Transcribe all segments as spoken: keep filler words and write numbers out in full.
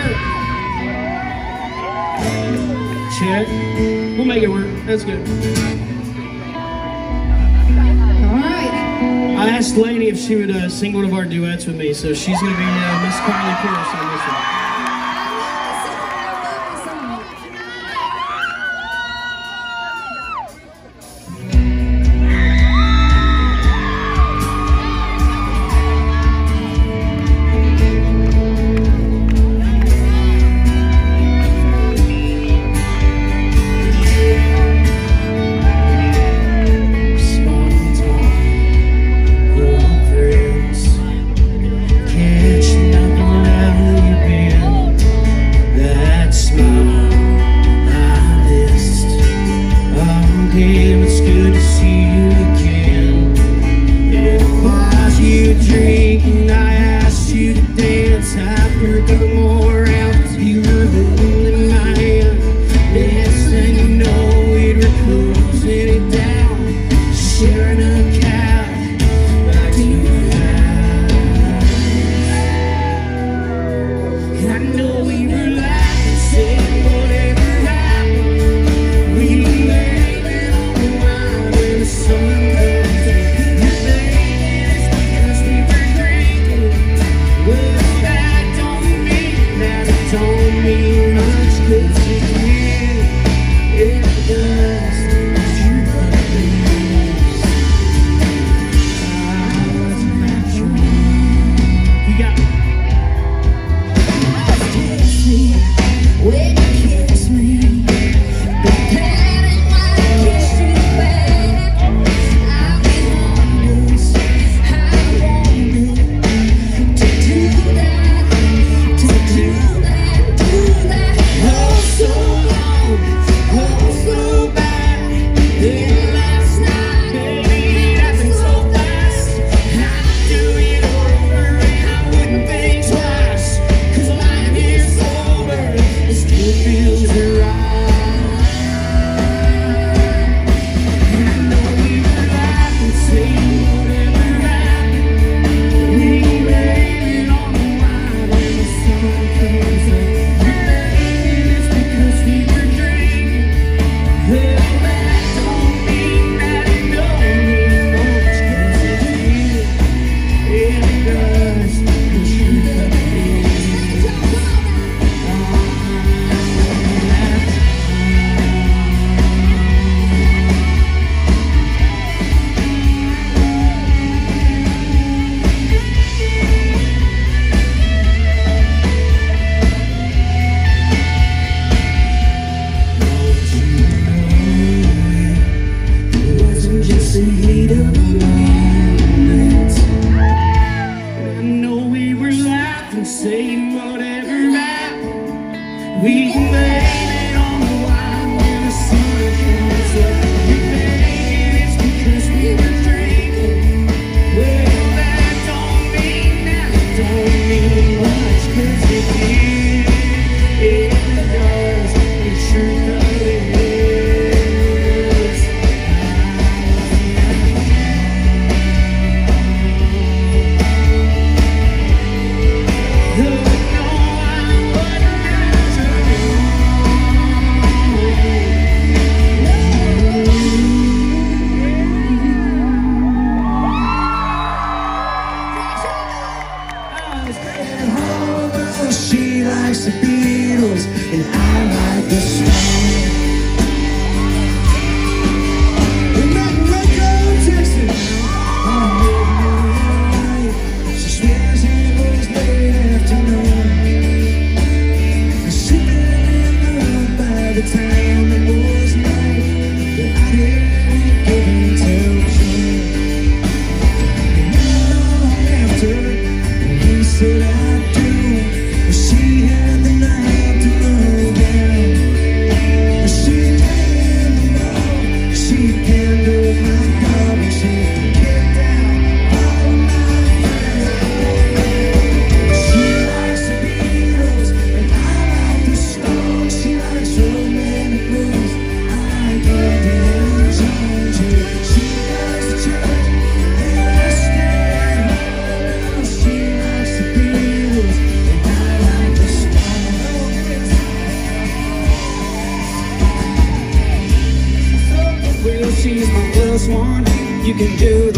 work. Check. We'll make it work. That's good. All right. I asked Lainey if she would uh, sing one of our duets with me, so she's going to be uh, Miss Carly Pierce on this one. Catching up on how you've been.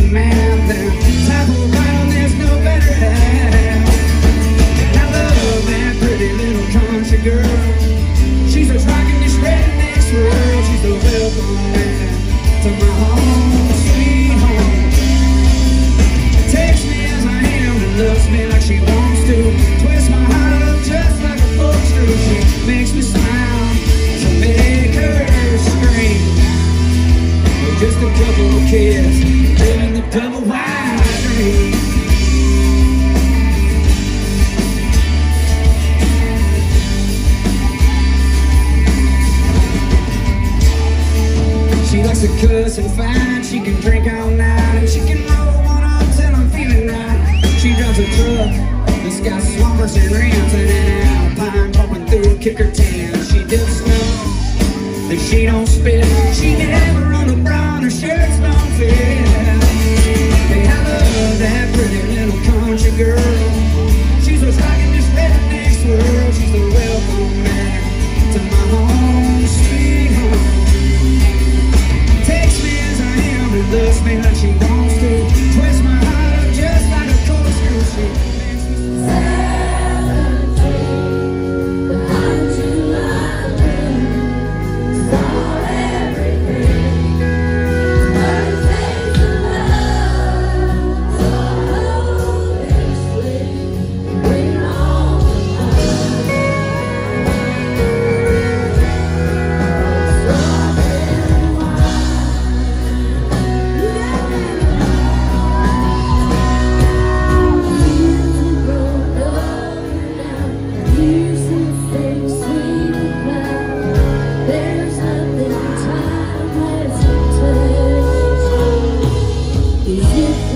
map, then top of around, there's no better half. And I love that pretty little country girl. She's what's rocking this redneck world. She's the welcome man to my home, sweet home. Takes me as I am and loves me like she wants to. Twists my heart up just like a corkscrew. She makes me smile to make her scream. With just a couple of kids, living the double wide dream. She likes to cuss and fight. She can drink all night and she can roll one up till I'm feeling right. She drives a truck that's got swampers and rims and an Alpine pumping through a kicker tan. She dips snow that she don't spit. She never run the brown, her shirts don't fit. Hey, I love that pretty little country girl. She's what's rocking this redneck world. She's the welcome man to my home, sweet home. Takes me as I am and loves me like she wants to. Twists my heart up just like a corkscrew. She makes me seventeen, the hunting I knew, saw everything. Birthdays of love, so bittersweet. Bring on the love. Strawberry there's nothing time has to take. Is it